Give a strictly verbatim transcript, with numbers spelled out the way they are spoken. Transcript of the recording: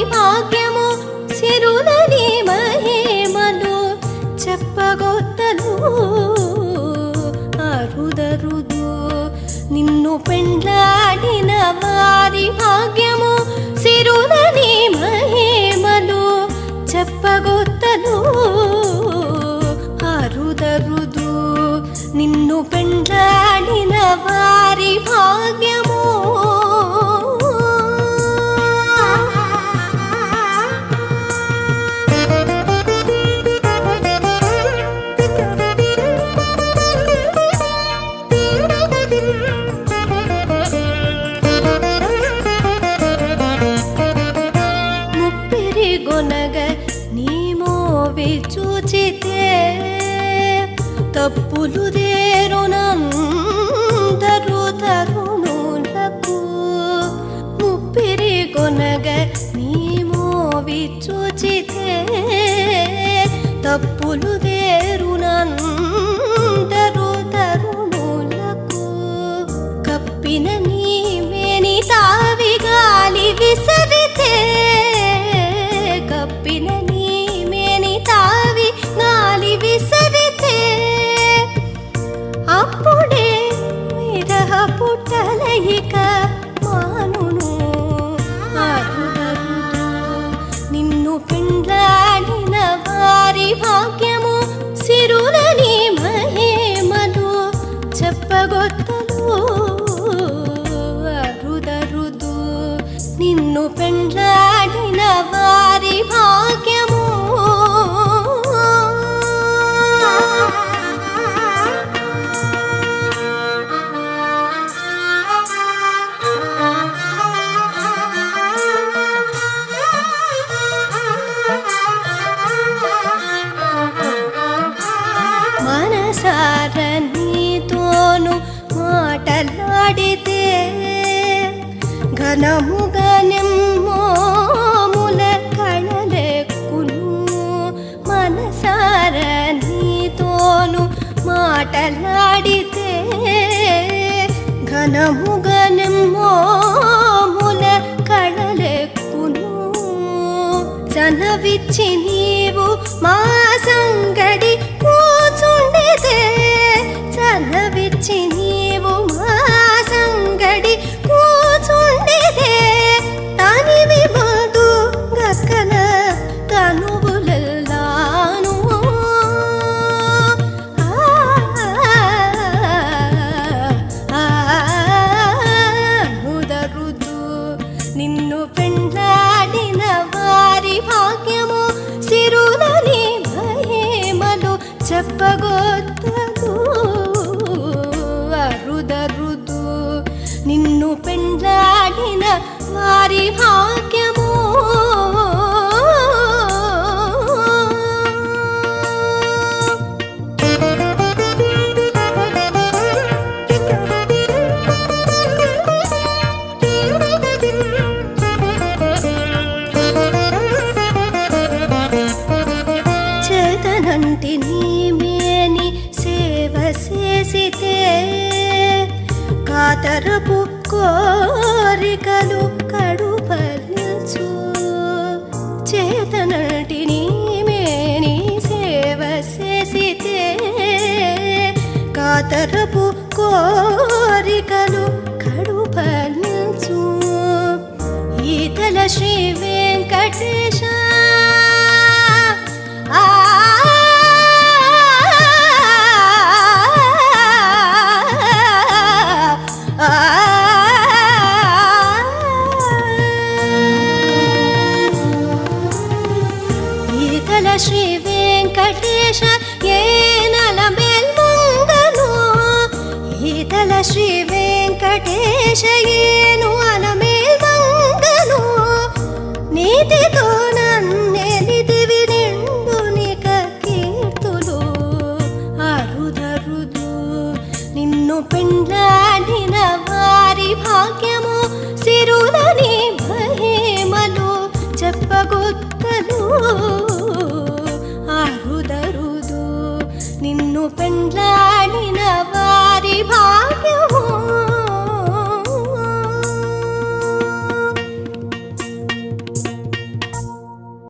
భాగ్యము సిరులని మహిమలు చెప్పగొత్తలు అరుదరుదు. నిన్ను పెండ్లాడిన వారి భాగ్యము సిరులని మహిమలు చెప్పగొత్తలు అరుదరుదు. నిన్ను పెండ్లాడిన వారి భాగ్యము. ముప్పిరి గొనగ నీ మోవి చూచితే తప్పులు దేరునందరు తరుణులకు. ముప్పిరి కొనగ నీ మోవి చూచితే తప్పులు దేరునందరు తరుణులకు. కప్పిన నీ మేని తావి గాలి విసరితే కప్పిన నీ మేని తావి గాలి విసరితే అప్పుడే విరహ పుట్టలయిక మానును అరుదరుదు. నిన్ను పెండ్లాడిన వారి భాగ్యము సిరులని మహిమలు చెప్పగొత్తలు అరుదరుదు. నిన్ను పెండ్లాడిన వారి భాగ్యము. మనసార నీతోను మాటలాడితే ఘనముగా నెమ్మోముల కళలెక్కును. మనసార నీతోను మాటలాడితే ఘనముగా నెమ్మోముల కళలెక్కును. జనవిచ్చి నీవు మా సంగడి కూచుండితే జనవిచ్చి నీవు మా సంగడి కూచుండితే తనివి ముందు గక్కన తనువులెల్లాను. అరుదరుదు. నిన్ను పెండ్లాడిన వారి భాగ్యము సిరులని మహిమలు చెప్పగొత్తలు అరుదరుదు. నిన్ను పెండ్లాడిన వారి భాగ్యము. చేతనంటి నీ మేని సేవ చేసితే కాతరపు కోరికలు కడుపల్చు. చేతనంటి నీ మేని సేవ చేసితే కాతరపు కోరికలు కడుపల్చు. ఈతల శ్రీ వెంకటేశ శ్రీ వెంకటేశ ఏనల మేల్మంగను. ఈతల శ్రీ వెంకటేశ ఏను అల మేల్మంగను. నీతితో నన్నెలిదివి నిండునిక కీర్తులు అరుదరుదు. నిన్ను పెండ్లాడిన వారి భాగ్యము సిరులని మహిమలు చెప్పగొత్తలు అరుదరుదు. నిన్ను పెండ్లా